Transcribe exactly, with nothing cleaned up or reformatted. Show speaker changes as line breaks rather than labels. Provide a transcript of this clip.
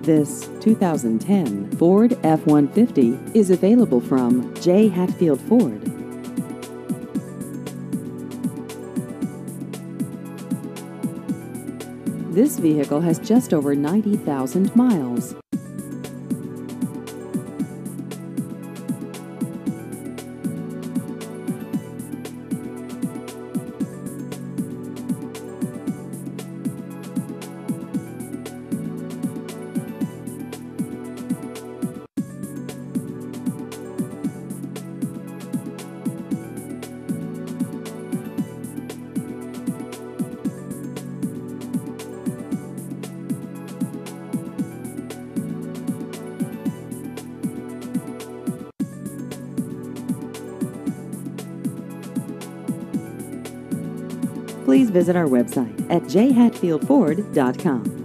This two thousand ten Ford F one fifty is available from J. Hatfield Ford. This vehicle has just over ninety thousand miles. Please visit our website at j hatfield ford dot com.